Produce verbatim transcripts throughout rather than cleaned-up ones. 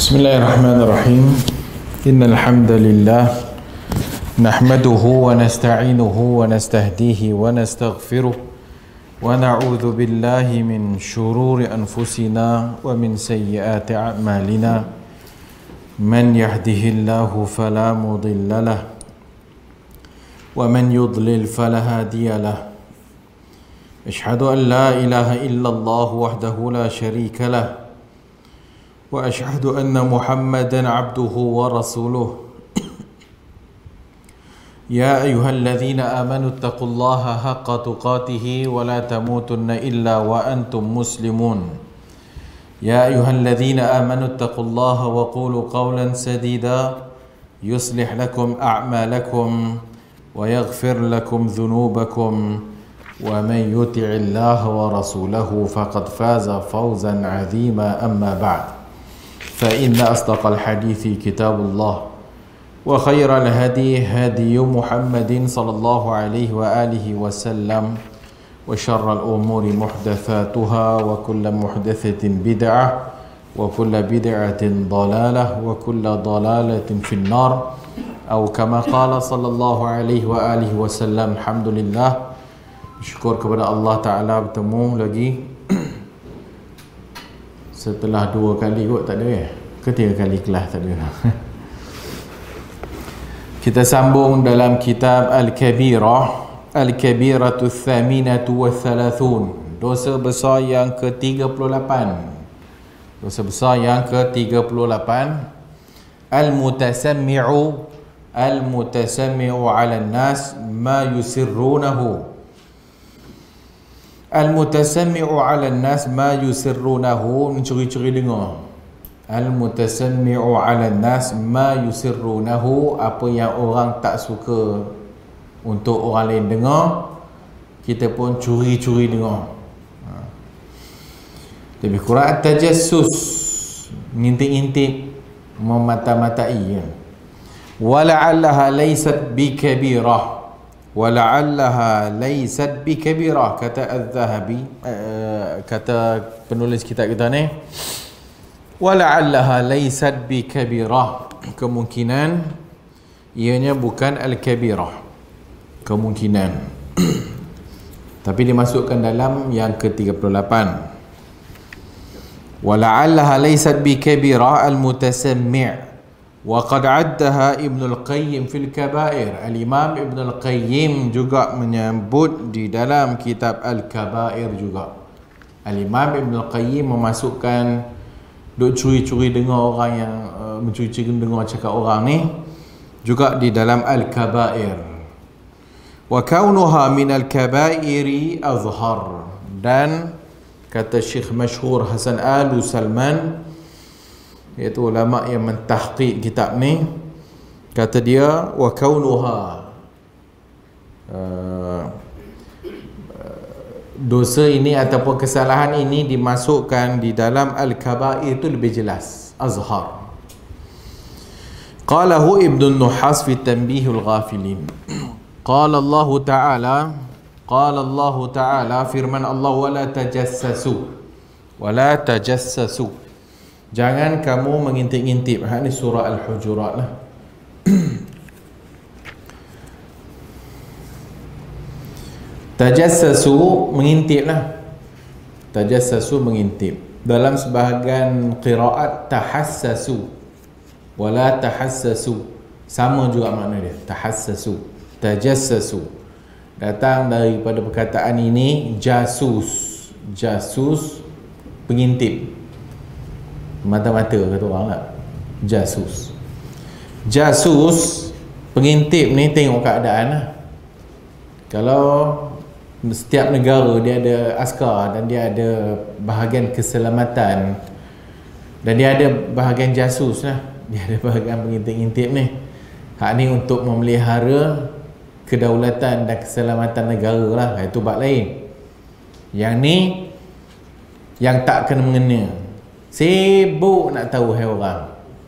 Bismillahirrahmanirrahim. Innal hamdalillah nahmaduhu wa nasta'inuhu wa nastahdihi wa nastaghfiruh wa na'udzu billahi min shururi anfusina wa min sayyiati a'malina. Man yahdihillahu fala mudilla lahu wa man yudlil fala hadiya lahu. Ashhadu an la ilaha illallah wahdahu la sharika lahu wa ashhadu anna Muhammadan abduhu wa rasuluh. Ya ayyuhalladzina amanu taqullaha haqqa tuqatih wa la tamutunna illa wa antum muslimun. Ya ayyuhalladzina amanu taqullaha wa qulu qawlan sadida yuslih lakum a'malakum wa yaghfir lakum dhunubakum wa man yuti'illaha wa rasulahu faqad faza fawzan 'azima. Amma ba'd. فإن أصدق الحديث كتاب الله وخير الهدي هدي محمد صلى الله عليه وآله وسلم وشر الأمور محدثاتها وكل محدثة بدعة وكل بدعة ضلالة وكل ضلالة في النار أو كما قال صلى الله عليه وآله وسلم. الحمد لله, syukur kepada Allah Ta'ala bertemu lagi setelah dua kali kot tak ada ya, ketiga kali kelas tak ada. Kita sambung dalam kitab Al-Kabirah, Al-Kabiratu Thaminatu wa Thalathun, dosa besar yang ke tiga puluh lapan. Dosa besar yang ke tiga puluh lapan. Al-Mutasammi'u Al-Mutasammi'u 'ala an-nas ma yusirrunahu. Al-mutasammi'u 'ala an-nas ma yusirrunahu, mencuri-curi dengar. Al-mutasammi'u 'ala an-nas ma yusirrunahu, apa yang orang tak suka untuk orang lain dengar, kita pun curi-curi dengar. Ha. Lebih kurang at-tajassus, ngintip-ngintip, memata-matai ya. Wala'allaha laysat bikabirah, wala'allaha laysat bikabirah, kata Az-Zahabi, uh, kata penulis kitab kita ni. Wala'allaha laysat bikabirah, kemungkinan ianya bukan al-kabirah, kemungkinan. Tapi dimasukkan dalam yang ke tiga puluh lapan. Wala'allaha laysat bikabirah al-mutasammi'. Wa qad 'addaha Ibn al-Qayyim fil Kabair. Al-Imam Ibn al-Qayyim juga menyebut di dalam kitab Al-Kabair juga. Al-Imam Ibn al-Qayyim memasukkan duk curi-curi dengar orang yang uh, mencuri-curi dengar cakap orang ni juga di dalam Al-Kabair. Wa kaunuha min al-kabairi azhar, dan kata Syekh masyhur Hasan Alu Salman, iaitu ulama yang mentahqiq kitab ni, kata dia wa kaunuha, uh, dosa ini ataupun kesalahan ini dimasukkan di dalam al-kabair itu lebih jelas, azhar. Qalahu Ibn Nuhas fi Tanbihul Ghafilin. Qala Allah Ta'ala, qala Allah Ta'ala, firman Allah, wala tajassasu, wala tajassasu, jangan kamu mengintip-ngintip. Ha, ni surah Al-Hujurat lah. Tajassasu, mengintip lah. Tajassasu, mengintip. Dalam sebahagian qiraat tahassasu, wala tahassasu, sama juga makna dia, tahassasu, tajassasu. Datang daripada perkataan ini jasus. Jasus, pengintip, mata-mata kata orang lah. Jasus, jasus, pengintip ni tengok keadaan lah. Kalau setiap negara dia ada askar dan dia ada bahagian keselamatan dan dia ada bahagian jasus lah, dia ada bahagian pengintip-ngintip ni. Hak ni untuk memelihara kedaulatan dan keselamatan negara lah, itu bab lain. Yang ni yang tak kena mengena, sibuk nak tahu hai orang.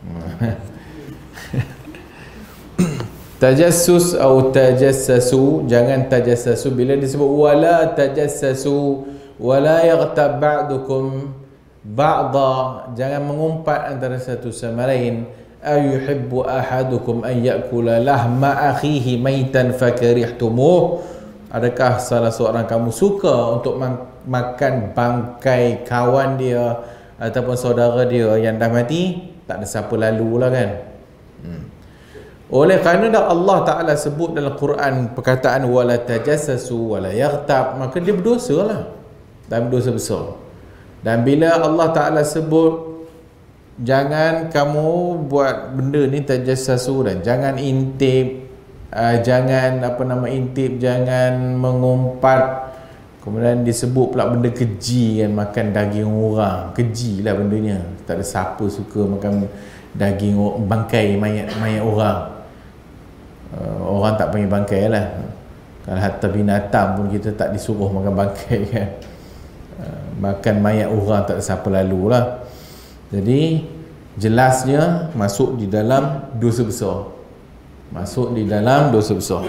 Tajassus atau tajassasu, jangan tajassasu. Bila disebut wala tajassasu wala yaghtab ba'dukum ba'da, jangan mengumpat antara satu sama lain. Ayuhibbu ahadukum an ya'kula lahma akhihi maitan fakarihtumuh, adakah salah seorang kamu suka untuk makan bangkai kawan dia ataupun saudara dia yang dah mati? Tak ada siapa lalu lah kan. hmm. Oleh kerana dah Allah Ta'ala sebut dalam Quran perkataan wala tajassasu wala yaghtab, maka dia berdosa lah, dan berdosa besar. Dan bila Allah Ta'ala sebut jangan kamu buat benda ni tajassasu, dan jangan intip, uh, jangan apa nama intip, jangan mengumpat, kemudian disebut pula benda keji kan, makan daging orang, keji lah bendanya. Tak ada siapa suka makan daging bangkai mayat mayat orang. uh, orang tak panggil bangkai lah, kalau hatta binatang pun kita tak disuruh makan bangkai kan. uh, makan mayat orang tak ada siapa lalu lah. Jadi jelasnya masuk di dalam dosa besar, masuk di dalam dosa besar.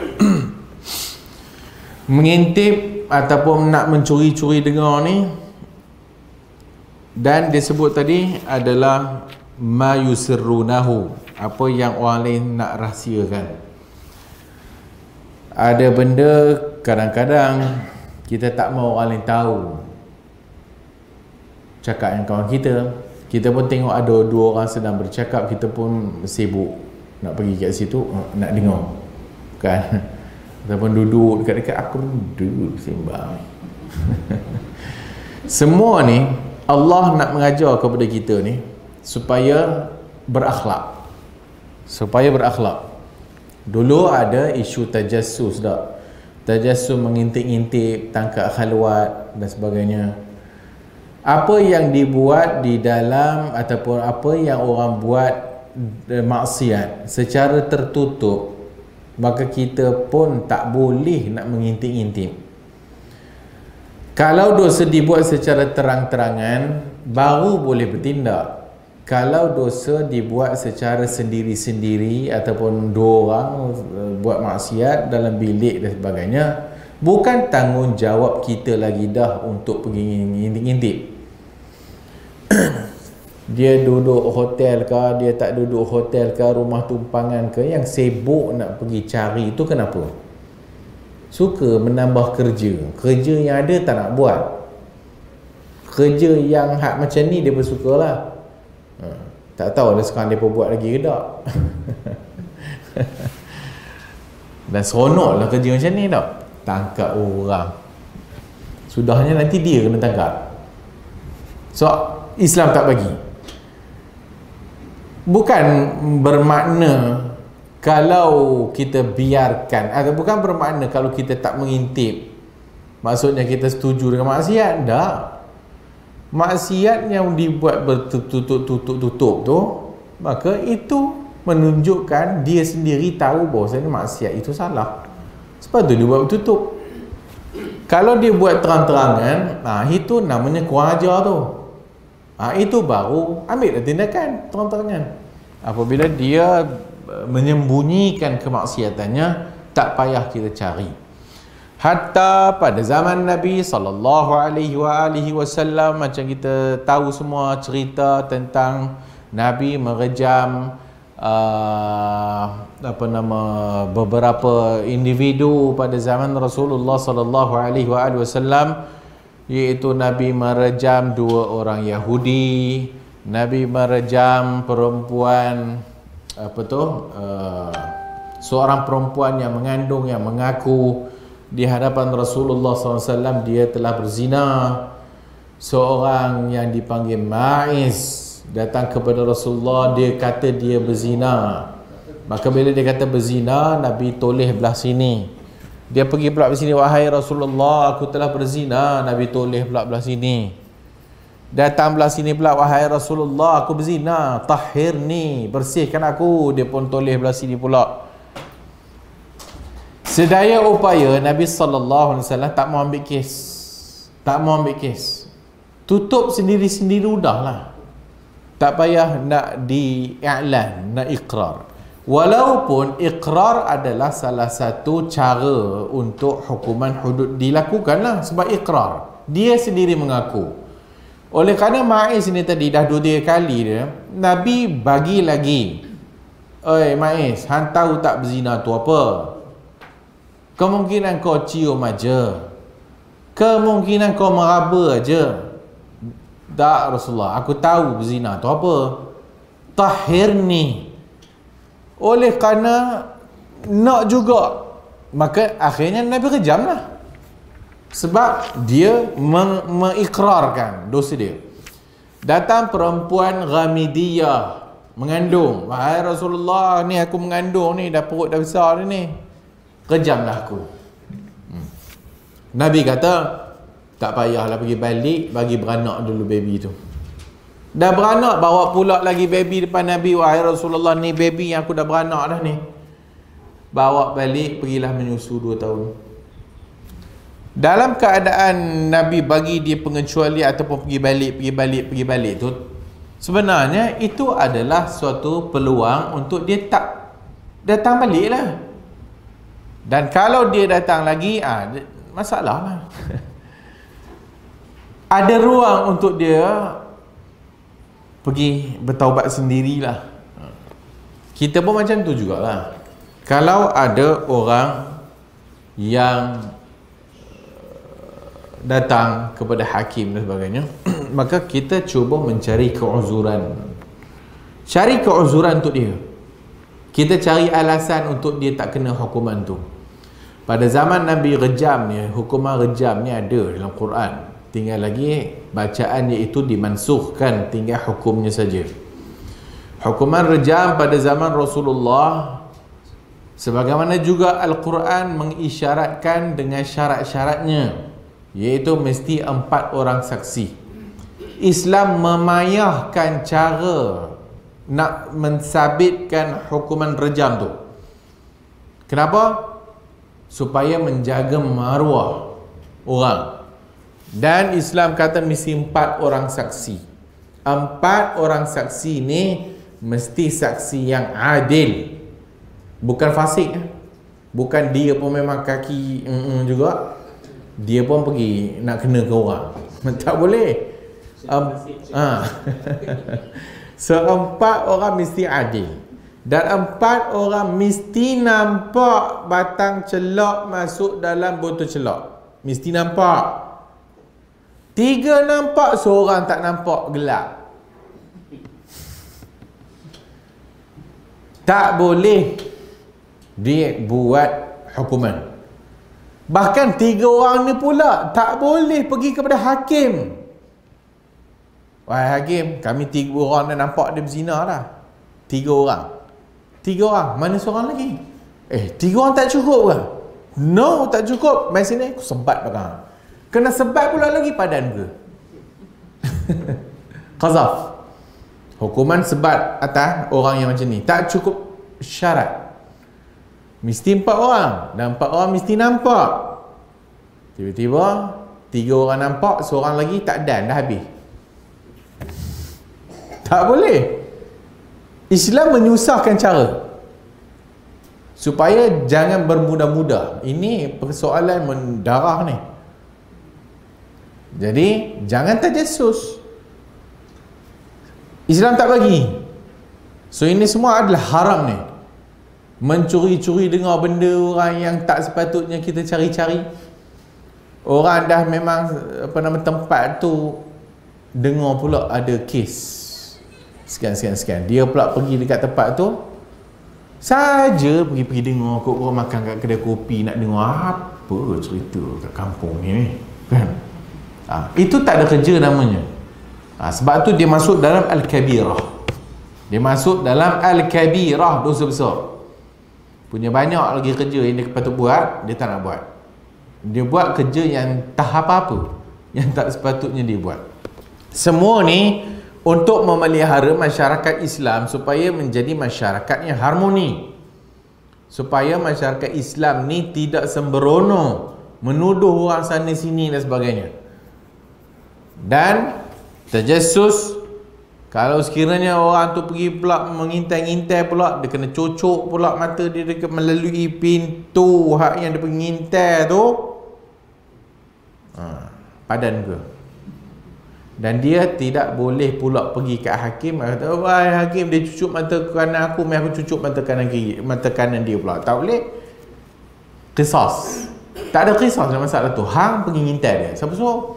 Mengintip ataupun nak mencuri-curi dengar ni, dan disebut tadi adalah ma yusirrunahu, apa yang orang lain nak rahsiakan. Ada benda kadang-kadang kita tak mahu orang lain tahu, cakap yang kawan kita, kita pun tengok ada dua orang sedang bercakap, kita pun sibuk nak pergi kat situ, nak dengar kan, ataupun duduk dekat-dekat, aku duduk sembang. Semua ni Allah nak mengajar kepada kita ni supaya berakhlak, supaya berakhlak. Dulu ada isu tajassus dah, tajassus mengintip-intip, tangkap khalwat dan sebagainya. Apa yang dibuat di dalam ataupun apa yang orang buat maksiat secara tertutup, maka kita pun tak boleh nak mengintip-intip. Kalau dosa dibuat secara terang-terangan, baru boleh bertindak. Kalau dosa dibuat secara sendiri-sendiri ataupun dua orang buat maksiat dalam bilik dan sebagainya, bukan tanggungjawab kita lagi dah untuk pergi ngintip-ngintip. Dia duduk hotel ke, dia tak duduk hotel ke, rumah tumpangan ke, yang sibuk nak pergi cari itu kenapa? Suka menambah kerja. Kerja yang ada tak nak buat. Kerja yang hak macam ni dia pun sukalah. ha, Tak tahu lah sekarang dia pun buat lagi ke tak. Dan seronok lah kerja macam ni tak. Tangkap orang, sudahnya nanti dia kena tangkap. So Islam tak bagi. Bukan bermakna kalau kita biarkan, atau bukan bermakna kalau kita tak mengintip maksudnya kita setuju dengan maksiat. Tak. Maksiat yang dibuat bertutup-tutup-tutup tu, maka itu menunjukkan dia sendiri tahu bahawasanya maksiat itu salah. Sebab tu dia buat bertutup. Kalau dia buat terang-terangan, nah itu namanya kurang ajar tu. Ha, itu baru ambil tindakan terang-terangan. Apabila dia menyembunyikan kemaksiatannya, tak payah kita cari. Hatta pada zaman Nabi sallallahu alaihi wasallam, macam kita tahu semua cerita tentang Nabi merejam uh, apa nama beberapa individu pada zaman Rasulullah sallallahu alaihi wasallam, iaitu Nabi merejam dua orang Yahudi, Nabi merejam perempuan apa tu uh, seorang perempuan yang mengandung, yang mengaku di hadapan Rasulullah sallallahu alaihi wasallam dia telah berzina. Seorang yang dipanggil Ma'iz datang kepada Rasulullah, dia kata dia berzina. Maka bila dia kata berzina, Nabi toleh belah sini. Dia pergi pula di sini, wahai Rasulullah, aku telah berzina. Nabi toleh pula belah sini. Datang belah sini pula, wahai Rasulullah, aku berzina, tahhirni, bersihkan aku. Dia pun toleh belah sini pula. Sedaya upaya Nabi sallallahu alaihi wasallam tak mau ambil kes. Tak mau ambil kes. Tutup sendiri-sendiri udahlah. Tak payah nak di-i'lan, nak iqrar. Walaupun iqrar adalah salah satu cara untuk hukuman hudud dilakukanlah, sebab iqrar dia sendiri mengaku. Oleh kerana Ma'iz ni tadi dah dua tiga kali dia, Nabi bagi lagi, oi Ma'iz, hang tahu tak berzina tu apa? Kemungkinan kau cium aja, kemungkinan kau meraba aja. Tak Rasulullah, aku tahu berzina tu apa. Tahirni. Oleh kerana nak juga, maka akhirnya Nabi rejam lah. Sebab dia meng- mengikrarkan dosa dia. Datang perempuan Ghamidiyah, mengandung. Wahai Rasulullah, ni aku mengandung ni, dah perut dah besar ni. Rejamlah aku. hmm. Nabi kata, tak payahlah pergi balik, bagi beranak dulu baby tu. Dah beranak, bawa pula lagi baby depan Nabi. Wahai Rasulullah, ni baby yang aku dah beranak dah ni. Bawa balik, pergilah menyusu dua tahun. Dalam keadaan Nabi bagi dia pengecualian ataupun pergi balik, pergi balik, pergi balik tu, sebenarnya itu adalah suatu peluang untuk dia tak datang balik lah. Dan kalau dia datang lagi, ah, masalah lah. Ada ruang untuk dia pergi bertaubat sendirilah. Kita pun macam tu jugalah. Kalau ada orang yang datang kepada hakim dan sebagainya, maka kita cuba mencari keuzuran. Cari keuzuran untuk dia. Kita cari alasan untuk dia tak kena hukuman tu. Pada zaman Nabi rejam ni, hukuman rejam ni ada dalam Quran. Tinggal lagi bacaan iaitu dimansuhkan, tinggal hukumnya saja. Hukuman rejam pada zaman Rasulullah, sebagaimana juga Al-Quran mengisyaratkan dengan syarat-syaratnya, iaitu mesti empat orang saksi. Islam memayahkan cara nak mensabitkan hukuman rejam tu. Kenapa? Supaya menjaga maruah orang. Dan Islam kata mesti empat orang saksi. Empat orang saksi ni mesti saksi yang adil, bukan fasik. Bukan dia pun memang kaki mm-mm juga, dia pun pergi nak kena ke orang. Tak boleh. um, ha. So empat orang mesti adil, dan empat orang mesti nampak batang celak masuk dalam botol celak. Mesti nampak. Tiga nampak, seorang tak nampak, gelap. Tak boleh dia buat hukuman. Bahkan tiga orang ni pula tak boleh pergi kepada hakim. Wahai hakim, kami tiga orang dah nampak dia berzina dah. Tiga orang. Tiga orang, mana seorang lagi? Eh, tiga orang tak cukup ke? No, tak cukup. Mari sini, aku sebat belakang. Kena sebat pula lagi, padan ke? Qazaf. Hukuman sebat atas orang yang macam ni. Tak cukup syarat. Mesti empat orang. Dan empat orang mesti nampak. Tiba-tiba tiga orang nampak, seorang lagi tak dan, dah habis. Tak boleh. Islam menyusahkan cara supaya jangan bermudah-mudah. Ini persoalan mendarah ni. Jadi jangan tajassus. Islam tak bagi. So ini semua adalah haram ni. Mencuri-curi dengar benda orang yang tak sepatutnya kita cari-cari. Orang dah memang apa nama tempat tu, dengar pula ada kes sekian-sekian-sekian. Dia pula pergi dekat tempat tu saja, pergi-pergi dengar kok orang makan kat kedai kopi, nak dengar apa cerita kat kampung ni kan. Ha, itu tak ada kerja namanya. Ha, sebab tu dia masuk dalam Al-Kabirah. Dia masuk dalam Al-Kabirah, dosa besar. Punya banyak lagi kerja yang dia patut buat, dia tak nak buat. Dia buat kerja yang tak apa-apa, yang tak sepatutnya dia buat. Semua ni untuk memelihara masyarakat Islam supaya menjadi masyarakat yang harmoni. Supaya masyarakat Islam ni tidak sembrono, menuduh orang sana sini dan sebagainya. Dan tajassus, kalau sekiranya orang tu pergi pula mengintai-ngintai pula, dia kena cocok pula mata dia dekat melalui pintu hak yang dia pergi ngintai tu. Ha, padan ke? Dan dia tidak boleh pula pergi ke hakim kata, wahai hakim, dia cucuk mata kanan aku, mai aku cucuk mata kanan kiri, mata kanan dia pula. Tak boleh. Qisas. Tak ada qisas dalam masalah tu. Hang pergi ngintai dia. Siapa suruh?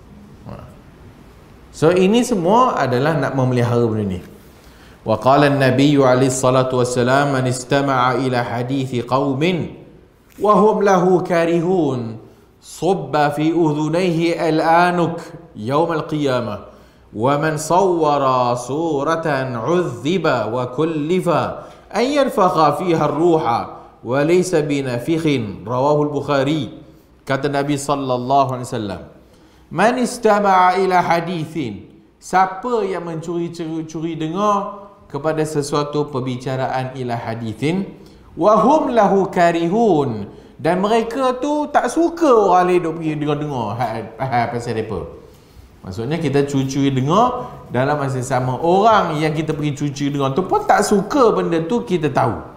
So ini semua adalah nak memelihara benda ni. Wa qala an-nabiy alaihi salatu wassalam, man istama'a ila hadithi qaumin wa hum lahu karihun subba fi udhunayhi al-anuk yawm al-qiyamah wa man sawwara suratan 'udhiba wa kullifa an yanfakha fiha ar-ruha wa laysa binafikhin, rawahu al-Bukhari. Kata Nabi sallallahu alaihi wasallam, man istama'a ila hadithin, siapa yang mencuri-curi dengar kepada sesuatu perbicaraan ila hadithin, wa hum lahu karihun, dan mereka tu tak suka orang lain duk pergi dengar-dengar ha, pasal mereka. Maksudnya kita curi-curi dengar, dalam masa sama orang yang kita pergi curi-curi dengar tu pun tak suka benda tu, kita tahu.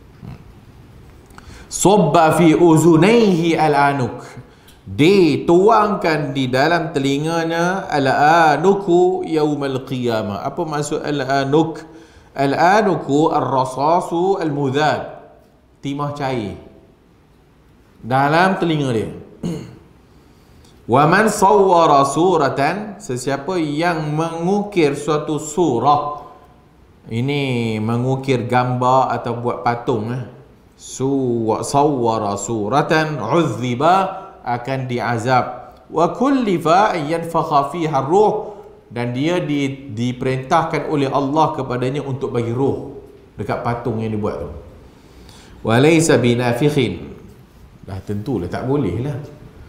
Sobba fi uzunaihi al-anuk, dituangkan di dalam telinganya al-anuku yaumal qiyamah. Apa maksud al-anuk? Al-anuku ar-rasasu al-mudhab, timah cair dalam telinga dia. Wa man sawwara suratan, sesiapa yang mengukir suatu surah, ini mengukir gambar atau buat patung eh. Su sawwara suratan uzziba, akan diazab. Wa kullifa an yanfakha fiha ruh, dan dia di, diperintahkan oleh Allah kepadanya untuk bagi roh dekat patung yang dibuat tu. Wa laysa binafikhin, dah tentulah tak boleh lah.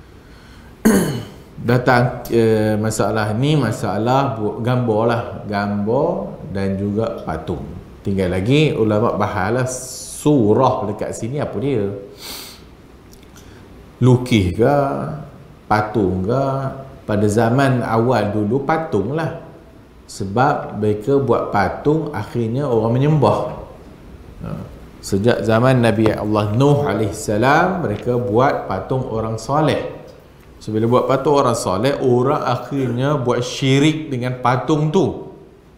Datang uh, masalah ni masalah gambar lah, gambar dan juga patung. Tinggal lagi ulama bahalah surah dekat sini apa dia, lukis ke, patung ke. Pada zaman awal dulu patung lah, sebab mereka buat patung akhirnya orang menyembah. Sejak zaman Nabi Allah Nuh alaihissalam, mereka buat patung orang soleh. So bila buat patung orang soleh, orang akhirnya buat syirik dengan patung tu.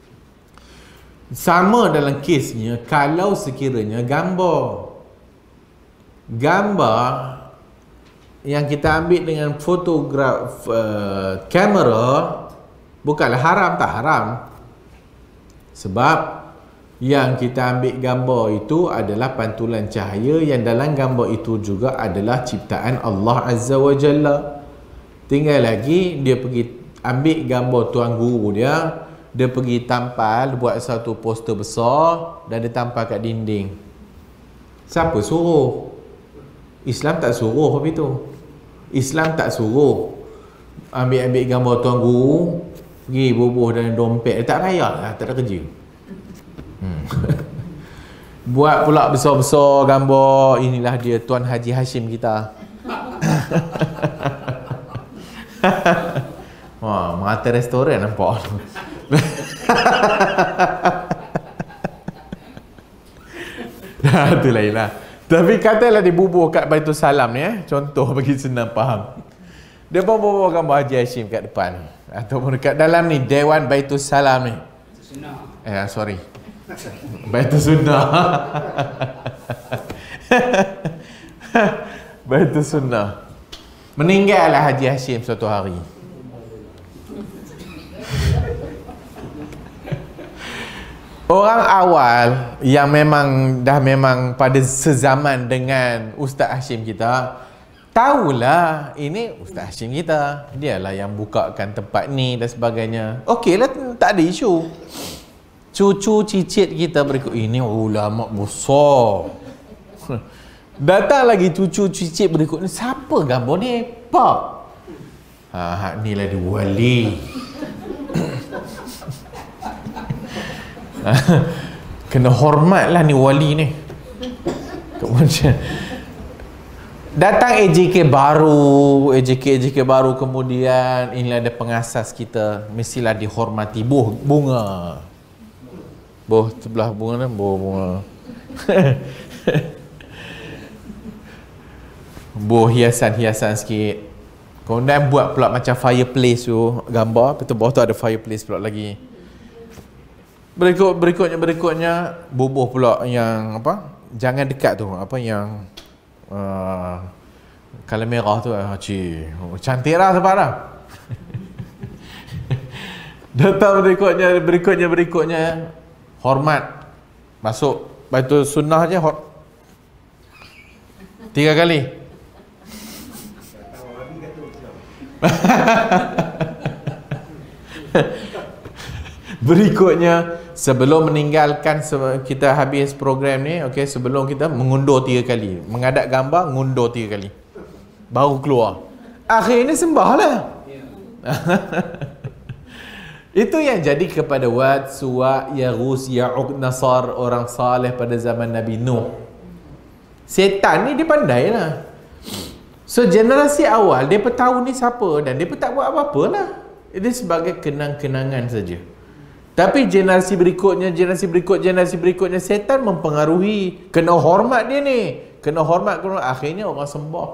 Sama dalam kesnya kalau sekiranya gambar gambar yang kita ambil dengan fotograf uh, kamera, bukanlah haram, tak haram. Sebab yang kita ambil gambar itu adalah pantulan cahaya, yang dalam gambar itu juga adalah ciptaan Allah Azza wa Jalla. Tinggal lagi dia pergi ambil gambar tuan guru dia, dia pergi tampal, buat satu poster besar dan dia tampal kat dinding. Siapa suruh? Islam tak suruh apa itu. Islam tak suruh ambil-ambil gambar tuan guru, pergi bubuh dalam dompet. Dia tak payah lah, tak ada kerja. Hmm. Buat pula besar-besar gambar, inilah dia Tuan Haji Hashim kita. Wah, merata restoran nampak. Dah, tu lain lah. Tapi katalah dia bubuh kat Baitul Salam ni eh. Contoh bagi senang faham. Dia pun bawa gambar Haji Hashim kat depan, ataupun dekat dalam ni Dewan Baitul Salam ni. Eh, sorry. Baitul Sunnah. Baitul Sunnah. Meninggallah Haji Hashim suatu hari. Orang awal yang memang dah memang pada sezaman dengan Ustaz Hashim kita, tahulah ini Ustaz Hashim kita, dialah yang bukakan tempat ni dan sebagainya. Okey lah, tak ada isu. Cucu cicit kita berikut, ini ulama besar. Datang lagi cucu cicit berikut ni, siapa gambar ni? Pak. Ha, ni lah dia wali. Kena hormat lah ni wali ni. Kemudian datang A J K baru, A J K A J K baru, kemudian inilah ada pengasas kita, mestilah dihormati. Buh bunga, buh sebelah bunga ni, buh bunga. Buh hiasan-hiasan sikit. Kemudian buat pula macam fireplace tu, gambar, lepas tu bawah tu ada fireplace pula lagi. Berikut berikutnya berikutnya bubuh pula yang apa? Jangan dekat tu, apa yang uh, kalau merah tu, ah, cik, oh, cantik lah sebab lah. Datang berikutnya, berikutnya, berikutnya hormat. Masuk, batu sunnah je, hor- tiga kali. Berikutnya, sebelum meninggalkan, kita habis program ni, okey, sebelum kita mengundur tiga kali, mengadap gambar, mengundur tiga kali, baru keluar. Akhir ini sembahlah. Itu yang jadi kepada Wad, Suwa, Yaghus, Ya'uq, Nasar, orang saleh pada zaman Nabi Nuh. Setan ni dia pandai lah. So generasi awal dia pun tahu ni siapa, dan dia pun tak buat apa-apa lah. Ini sebagai kenang-kenangan saja. Tapi generasi berikutnya, generasi berikut, generasi berikutnya, setan mempengaruhi. Kena hormat dia ni, kena hormat, kena, akhirnya orang sembah.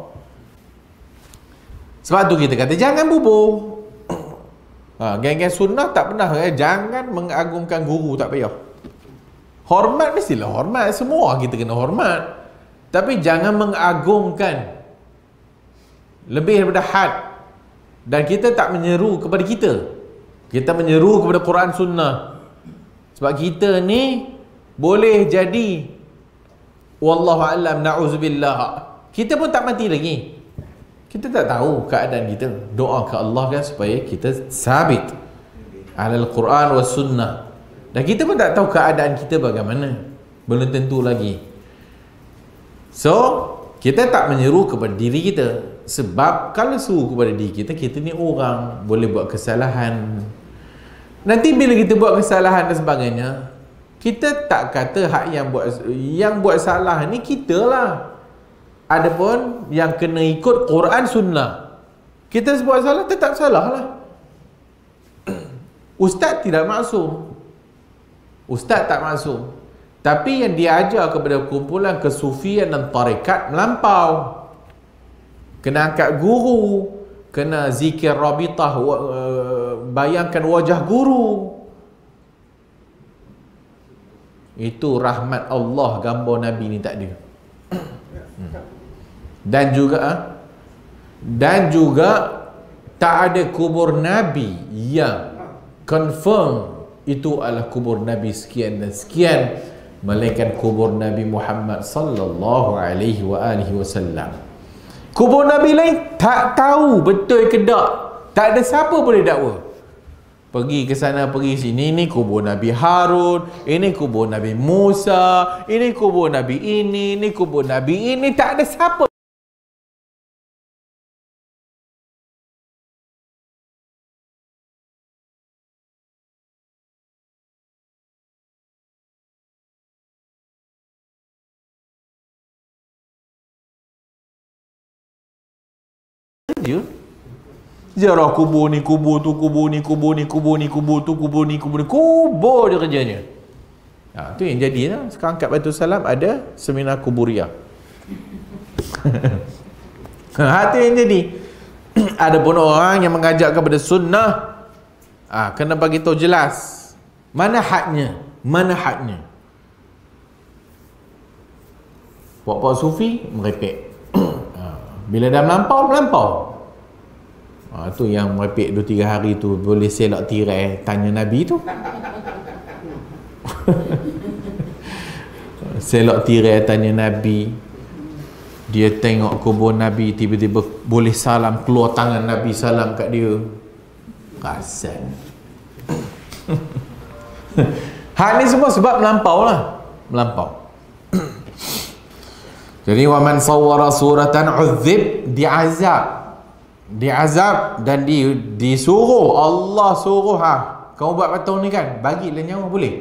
Sebab tu kita kata jangan bubuh. Ha, geng-geng sunnah tak pernah, eh, jangan mengagungkan guru, tak payah. Hormat mestilah hormat, semua kita kena hormat. Tapi jangan mengagungkan lebih daripada had. Dan kita tak menyeru kepada kita. Kita menyeru kepada Quran Sunnah. Sebab kita ni boleh jadi, wallahu a'lam, na'udzubillah, kita pun tak mati lagi. Kita tak tahu keadaan kita. Doa ke Allah kan supaya kita sabit alal Quran was sunnah. Dan kita pun tak tahu keadaan kita bagaimana. Belum tentu lagi. So, kita tak menyeru kepada diri kita. Sebab kalau suruh kepada diri kita, kita ni orang, boleh buat kesalahan. Nanti bila kita buat kesalahan dan sebagainya, kita tak kata hak yang buat yang buat salah ni kita lah. Adapun yang kena ikut Quran Sunnah. Kita buat salah, tetap salah lah. Ustaz tidak maksum. Ustaz tak maksum. Tapi yang dia ajar kepada kumpulan kesufian dan tarekat melampau. Kena angkat guru, kena zikir rabitah, bayangkan wajah guru. Itu rahmat Allah, gambar Nabi ni tak ada. Dan juga dan juga tak ada kubur Nabi yang confirm itu adalah kubur Nabi sekian dan sekian, melainkan kubur Nabi Muhammad sallallahu alaihi wa alihi wasallam. Kubur Nabi lain tak tahu betul ke tak. Tak ada siapa boleh dakwa. Pergi ke sana, pergi sini, ini kubur Nabi Harun, ini kubur Nabi Musa, ini kubur Nabi ini, ini kubur Nabi ini, tak ada siapa. Je. Ziarah kubur ni, kubur tu, kubur ni, kubur ni, kubur ni, kubur tu, kubur ni, kubur ni, kubur je kerjanya. Ha, tu yang jadi lah. Sekarang kat Batu Salam ada seminar kuburia. Ha, tu yang jadi. Ada pun orang yang mengajak kepada sunnah, ha, kena bagi tahu jelas mana hadnya, mana hadnya. Puak-puak sufi merepek. Ha, bila dah melampau, melampau. Ha, tu yang merepek dua tiga hari tu boleh selak tirai tanya Nabi tu. Selak tirai tanya Nabi. Dia tengok kubur Nabi, tiba-tiba boleh salam, keluar tangan Nabi salam kat dia. Kasan. Hal ni semua sebab melampau lah. Melampau. Jadi waman sawwara suratan uzzib, diazab. Diazab dan di, disuruh, Allah suruh, ha, kau buat patung ni kan, bagilah nyawa, boleh?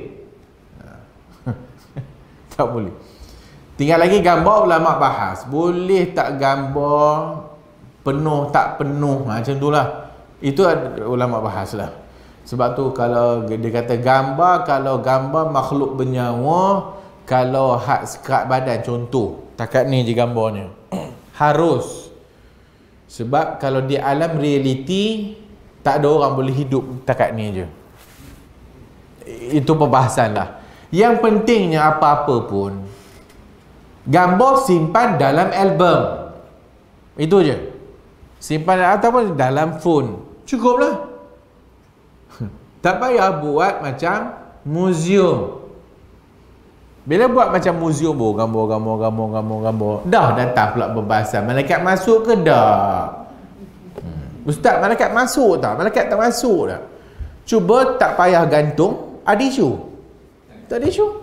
Tak boleh. Tinggal lagi gambar, ulama bahas boleh tak gambar penuh, tak penuh, ha, macam tu lah. Itu ulama bahas lah. Sebab tu kalau dia kata gambar, kalau gambar makhluk bernyawa, kalau hak sekerat badan, contoh takat ni je gambarnya, harus Sebab kalau di alam realiti tak ada orang boleh hidup takat ni je. Itu perbahasan lah. Yang pentingnya apa-apa pun, gambar simpan dalam album. Itu je. Simpan ataupun dalam phone. Cukup lah. Tak payah buat macam museum. Bila buat macam museum, oh, gambar, gambar, gambar, gambar, gambar, dah datang pula perbahasan. Malaikat masuk ke dah? Hmm. Ustaz, malaikat masuk tak? Malaikat tak masuk tak? Cuba tak payah gantung, ada isu. Tak ada isu.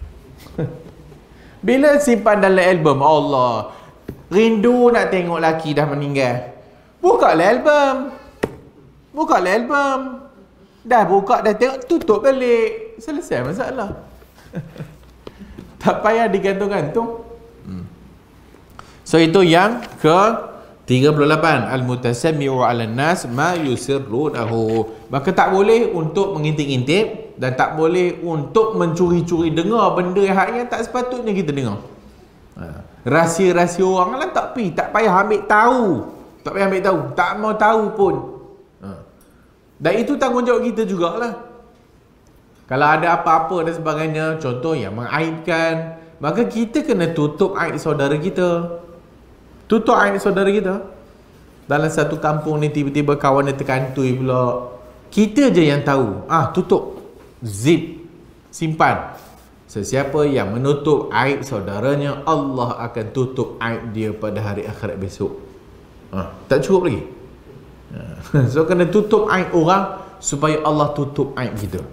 Bila simpan dalam album, Allah, rindu nak tengok laki dah meninggal. Buka lah album. Buka lah album. Dah buka, dah tengok, tutup balik. Selesai masalah. Tak payah digantung-gantung. Hmm. So itu yang ke tiga puluh lapan. Al-mutasammi'u 'alan nas ma yusirrunahu. Maka tak boleh untuk mengintip-intip dan tak boleh untuk mencuri-curi dengar benda yang tak sepatutnya kita dengar. Ha. Rahsia-rahsia orang lah tak pi, tak payah ambil tahu. Tak payah ambil tahu, tak mau tahu pun. Ha. Dan itu tanggungjawab kita jugalah. Kalau ada apa-apa dan sebagainya, contoh yang mengaibkan, maka kita kena tutup aib saudara kita. Tutup aib saudara kita. Dalam satu kampung ni tiba-tiba kawan dia terkantui pula. Kita je yang tahu. Ah, tutup. Zip. Simpan. Sesiapa yang menutup aib saudaranya, Allah akan tutup aib dia pada hari akhirat besok. Ah, tak cukup lagi. So kena tutup aib orang supaya Allah tutup aib kita.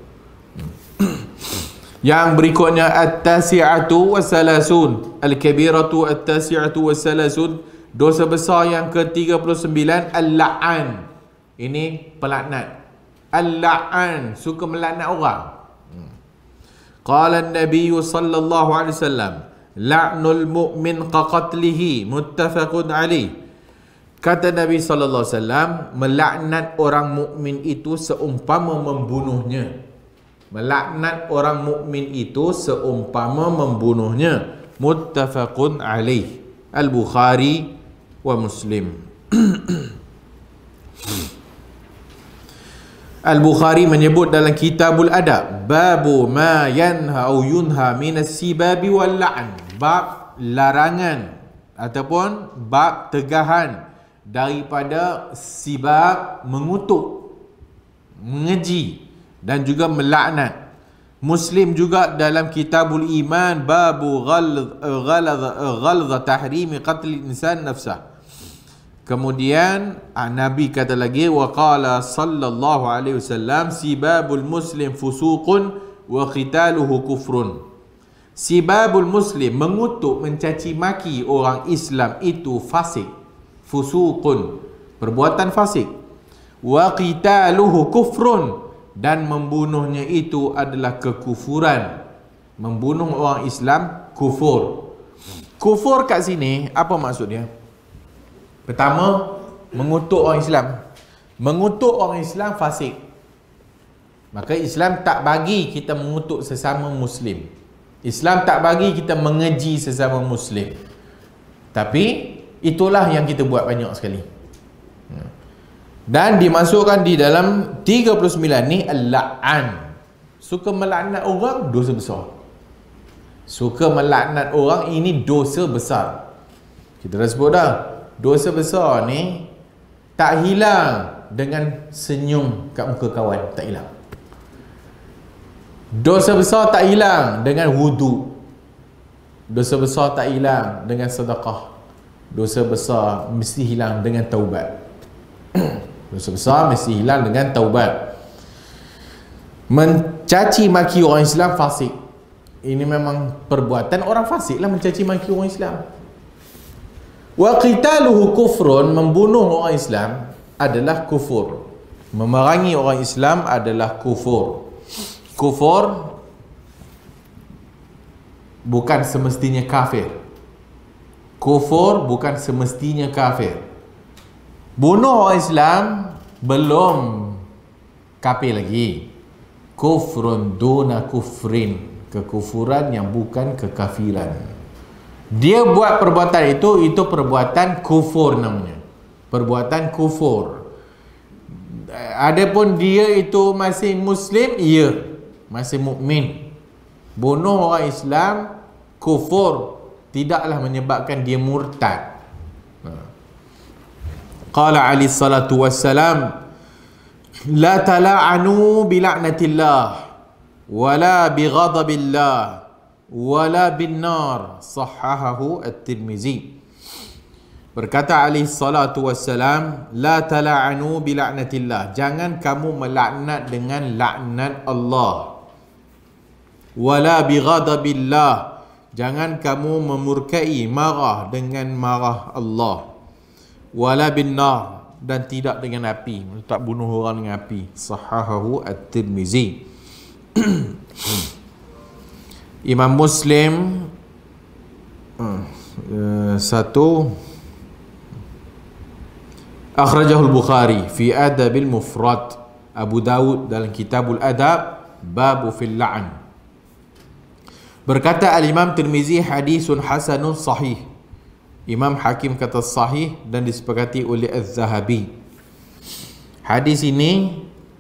Yang berikutnya at-tasi'atu wassalasun, al-kabiratu at-tasi'atu wassalasun, dosa besar yang ke tiga puluh sembilan, al-la'an. Ini pelaknat. Al-la'an, suka melaknat orang. Qala an-nabiy sallallahu alaihi wasallam, la'nul mu'min qaqatlihi, muttafaqun alaih. Kata Nabi sallallahu alaihi wasallam, melaknat orang mukmin itu seumpama membunuhnya. Melaknat orang mukmin itu seumpama membunuhnya. Muttafaqun alaih. Al-Bukhari wa Muslim. Al-Bukhari menyebut dalam Kitabul Adab, babu ma yanha au yunha minas sibabi wal la'n, bab larangan ataupun bab tegahan daripada sibab, mengutuk, mengeji dan juga melaknat. Muslim juga dalam Kitabul Iman, babu ghalz ghalz ghalz tahrimi qatl insan nafsah. Kemudian Nabi kata lagi, wa qala sallallahu alaihi wasallam, sibabul muslim fusuqun wa qitaluhu kufrun. Sibabul muslim, mengutuk, mencaci maki orang Islam itu fasik, fusuqun, perbuatan fasik, wa qitaluhu kufrun, dan membunuhnya itu adalah kekufuran. Membunuh orang Islam kufur. Kufur kat sini apa maksudnya? Pertama, mengutuk orang Islam. Mengutuk orang Islam fasik. Maka Islam tak bagi kita mengutuk sesama Muslim. Islam tak bagi kita mengeji sesama Muslim. Tapi itulah yang kita buat banyak sekali. Dan dimasukkan di dalam tiga puluh sembilan ni al-la'an. Suka melaknat orang, dosa besar. Suka melaknat orang, ini dosa besar. Kita dah sebut dah, dosa besar ni tak hilang dengan senyum kat muka kawan, tak hilang. Dosa besar tak hilang dengan wudu. Dosa besar tak hilang dengan sedekah. Dosa besar mesti hilang dengan taubat. Dosa besar mesti hilang dengan taubat. Mencaci maki orang Islam fasik. Ini memang perbuatan orang fasik lah, mencaci maki orang Islam. Wa qitaluhu kufrun, membunuh orang Islam adalah kufur. Memerangi orang Islam adalah kufur. Kufur bukan semestinya kafir. Kufur bukan semestinya kafir. Bunuh orang Islam belum kafir lagi. Kufrun duna kufrin, kekufuran yang bukan kekafiran. Dia buat perbuatan itu, itu perbuatan kufur namanya. perbuatan kufur. Adapun dia itu masih muslim, ya, masih mukmin. Bunuh orang Islam, kufur, tidaklah menyebabkan dia murtad. Qala alaihi salatu wassalam, la tala'anu bila'natillah wala bighadabillah wala binnar, sahahahu at-Tirmizi. Berkata alaihi salatu wassalam, la tala'anu bila'natillah, jangan kamu melaknat dengan laknat Allah. Wala bighadabillah, jangan kamu memurkai, marah dengan marah Allah. Wala binnar, dan tidak dengan api, tak bunuh orang dengan api. Sahahahu at-Tirmizi. Imam Muslim uh, satu akhrajahu al-Bukhari fi Adabil Mufrad, Abu Dawud dalam Kitabul Adab, babu fil la'n. Berkata al-Imam Tirmizi, hadisun hasanun sahih. Imam Hakim kata sahih dan disepakati oleh Az-Zahabi. Hadis ini